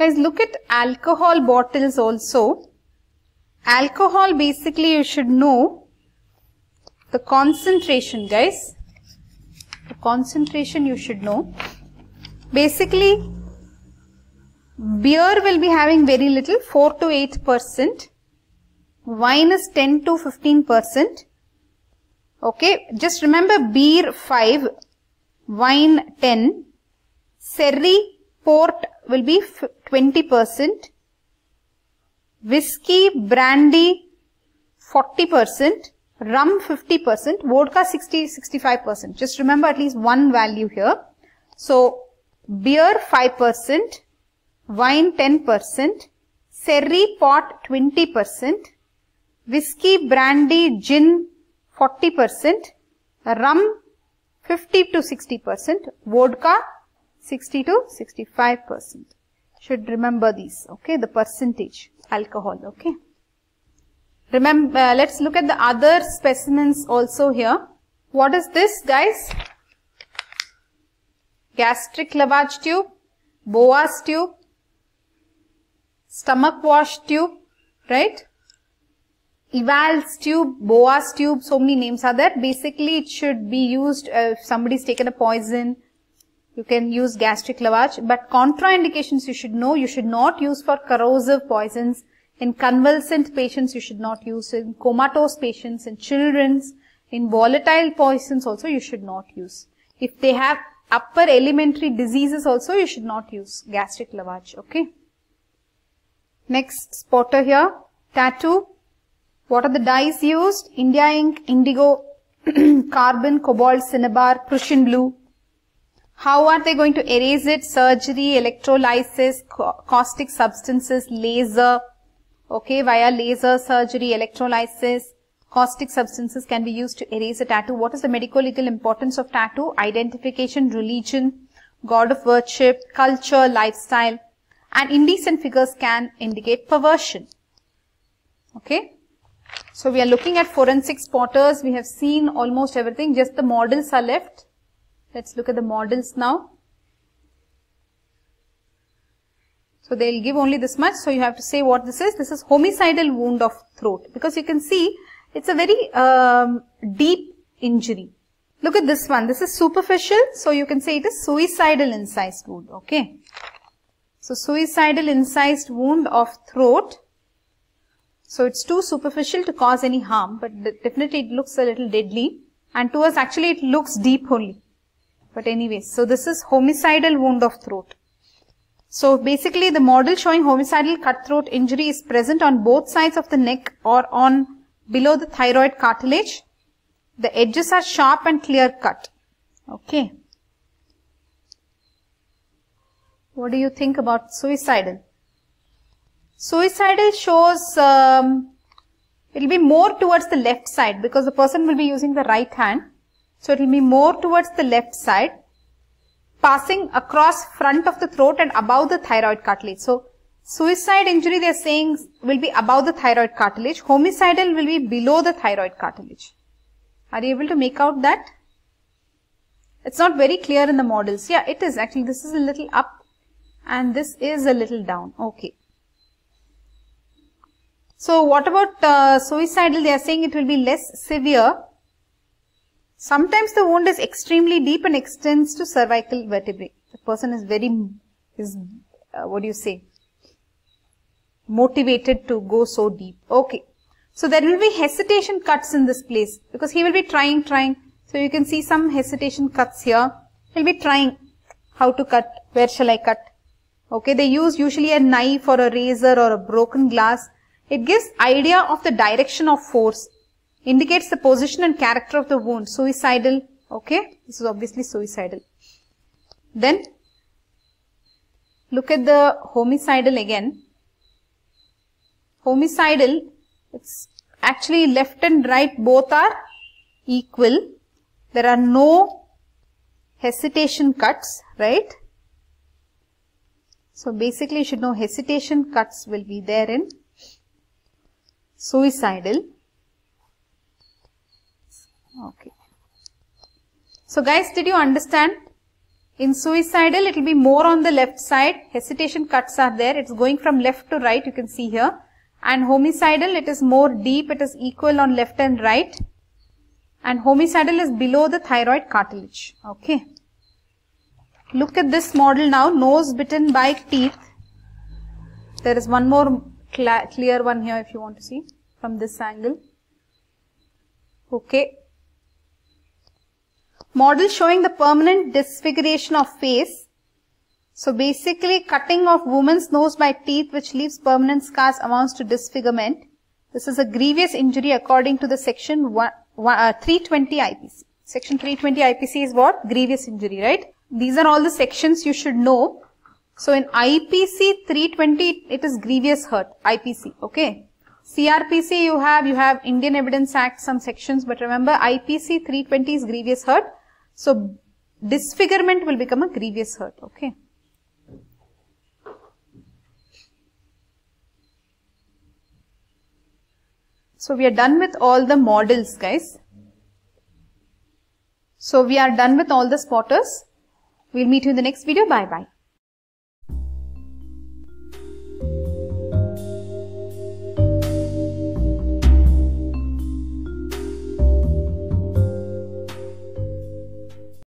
Guys, look at alcohol bottles also. Alcohol, basically you should know the concentration, guys. The concentration you should know. Basically, beer will be having very little, 4 to 8%. Wine is 10 to 15%. Okay, just remember beer 5, wine 10, sherry, port will be 20%, whiskey, brandy 40%, rum 50%, vodka 60-65%. Just remember at least one value here. So, beer 5%, wine 10%, sherry, pot 20%, whiskey, brandy, gin 40%, rum 50 to 60%, vodka 60 to 65%. Should remember these, okay, the percentage, alcohol, okay. Remember, let's look at the other specimens also here. What is this, guys? Gastric lavage tube, Boas tube, stomach wash tube, right? Eval's tube, Boas tube, so many names are there. Basically, it should be used if somebody's taken a poison. You can use gastric lavage, but contraindications you should know. You should not use for corrosive poisons. In convalescent patients, you should not use. In comatose patients, in children's, in volatile poisons also, you should not use. If they have upper elementary diseases also, you should not use gastric lavage, okay. Next spotter here, tattoo. What are the dyes used? India ink, indigo, carbon, cobalt, cinnabar, Prussian blue. How are they going to erase it? Surgery, electrolysis, caustic substances, laser. Okay, via laser, surgery, electrolysis, caustic substances can be used to erase a tattoo. What is the medico-legal importance of tattoo? Identification, religion, god of worship, culture, lifestyle, and indecent figures can indicate perversion. Okay. So we are looking at forensic spotters. We have seen almost everything. Just the models are left. Let's look at the models now. So they'll give only this much. So you have to say what this is. This is homicidal wound of throat. Because you can see it's a very deep injury. Look at this one. This is superficial. So you can say it is suicidal incised wound. Okay. So suicidal incised wound of throat. So it's too superficial to cause any harm, but definitely it looks a little deadly. And to us actually it looks deep only. But anyways, so this is homicidal wound of throat. So basically the model showing homicidal cut throat injury is present on both sides of the neck or on below the thyroid cartilage. The edges are sharp and clear cut. Okay. What do you think about suicidal? Suicidal shows it will be more towards the left side because the person will be using the right hand. So it will be more towards the left side, passing across front of the throat and above the thyroid cartilage. So suicide injury they are saying will be above the thyroid cartilage. Homicidal will be below the thyroid cartilage. Are you able to make out that? It's not very clear in the models. Yeah, it is actually. This is a little up and this is a little down. Okay. So what about suicidal? They are saying it will be less severe. Sometimes the wound is extremely deep and extends to cervical vertebrae. The person is what do you say, motivated to go so deep. Okay. So there will be hesitation cuts in this place because he will be trying. So you can see some hesitation cuts here. He'll be trying how to cut, where shall I cut. Okay, they use usually a knife or a razor or a broken glass. It gives idea of the direction of force, indicates the position and character of the wound. Suicidal, okay, this is obviously suicidal. Then, look at the homicidal again. Homicidal, it's actually left and right both are equal. There are no hesitation cuts, right? So basically you should know hesitation cuts will be there in suicidal. Okay. So guys, did you understand? In suicidal, it will be more on the left side. Hesitation cuts are there. It's going from left to right, you can see here. And homicidal, it is more deep. It is equal on left and right. And homicidal is below the thyroid cartilage. Okay. Look at this model now. Nose bitten by teeth. There is one more clear one here if you want to see from this angle. Okay. Model showing the permanent disfiguration of face. So basically cutting of woman's nose by teeth which leaves permanent scars amounts to disfigurement. This is a grievous injury according to the section 320 IPC. Section 320 IPC is what? Grievous injury, right? These are all the sections you should know. So in IPC 320 it is grievous hurt, IPC, okay. CRPC you have Indian Evidence Act some sections, but remember IPC 320 is grievous hurt. So disfigurement will become a grievous hurt, okay. So we are done with all the models, guys. So we are done with all the spotters. We'll meet you in the next video. Bye bye.